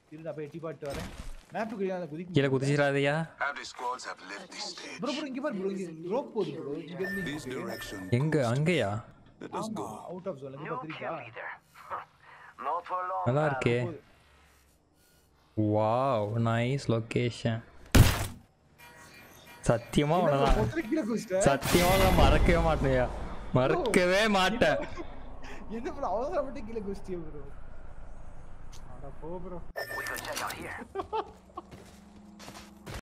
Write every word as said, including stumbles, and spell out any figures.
இருடா போய் எட்டி பாட்டு வரேன். மேப் கீழ அந்த குதிக்க. கீழ குதிச்சிராதயா. ப்ரோ ப்ரோ இங்க பாரு ப்ரோ இங்க ரோப் போகுது ப்ரோ. இங்க இருந்து எங்க அங்கயா? ஆமா அவுட் ஆஃப் ஜோன் இங்க பாத்திருக்கா? நல்லா இருக்கே. Wow nice location. சத்தியமா உனதான். சத்தியமா நான் மறக்கவே மாட்டேன்யா. மறக்கவே மாட்டேன். என்ன ப்ரோ அவசரப்பட்டு கீழ குதிச்சியே ப்ரோ. அட போ ப்ரோ.